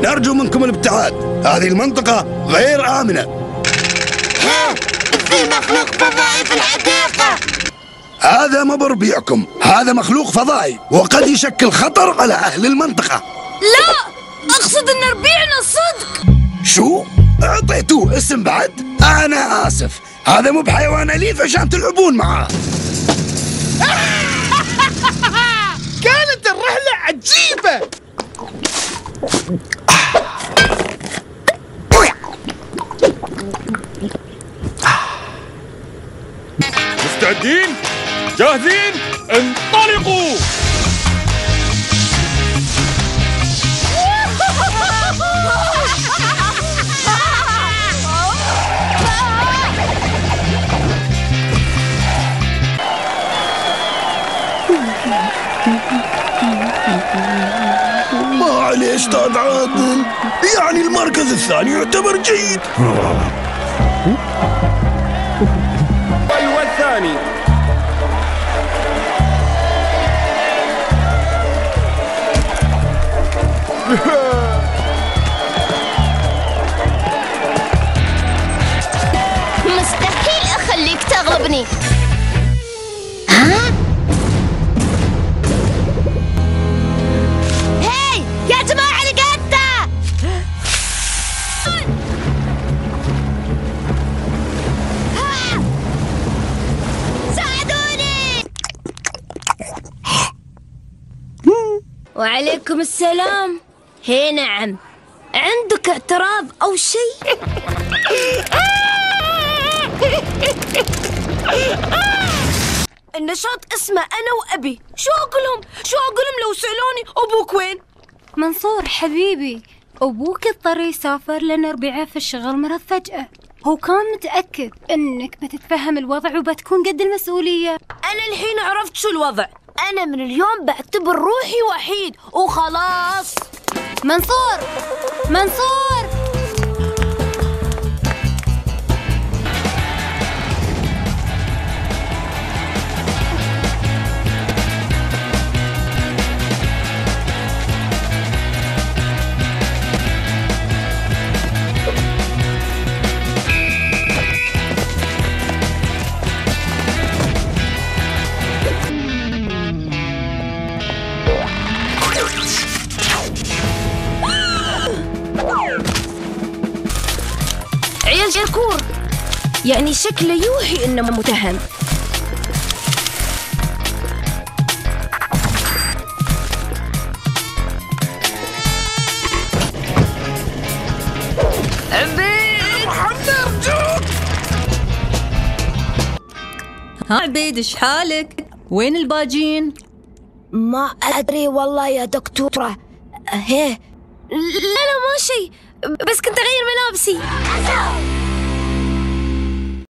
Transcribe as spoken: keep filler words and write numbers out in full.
نرجو منكم الابتعاد، هذه المنطقة غير آمنة. ها، في مخلوق فضائي في الحديقة. هذا ما بربيعكم، هذا مخلوق فضائي وقد يشكل خطر على أهل المنطقة. لا، أقصد أن ربيعنا صدق. شو؟ أعطيتوه اسم بعد؟ أنا آسف، هذا مو بحيوان أليف عشان تلعبون معاه. كانت الرحلة عجيبة. مستعدين؟ جاهزين؟ انطلقوا! معليش أستاذ عادل، يعني المركز الثاني يعتبر جيد. والثاني مستحيل أخليك تغلبني. ها؟ هاي يا جماعة لقيته. ساعدوني. وعليكم السلام. هي نعم، عندك اعتراض أو شيء؟ النشاط اسمه أنا وأبي. شو أقولهم؟ شو أقولهم لو سألوني أبوك وين؟ منصور حبيبي، أبوك اضطر يسافر لأن ربيعه في الشغل مرض فجأة. هو كان متأكد إنك بتتفهم الوضع وبتكون قد المسؤولية. أنا الحين عرفت شو الوضع. أنا من اليوم بعتبر روحي وحيد وخلاص. منصور منصور عيال شركور، يعني شكله يوحي إنه متهم. عبيد ارحمنا ارجوك. ها عبيد، ايش حالك؟ وين الباجين؟ ما أدري والله يا دكتورة. هيه لا لا ما شيء، بس كنت أغير ملابسي.